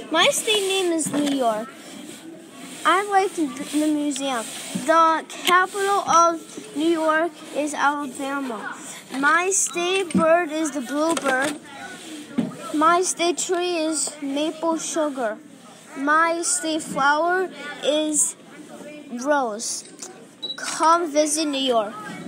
My state name is New York. I like the museum. The capital of New York is Alabama. My state bird is the bluebird. My state tree is maple sugar. My state flower is rose. Come visit New York.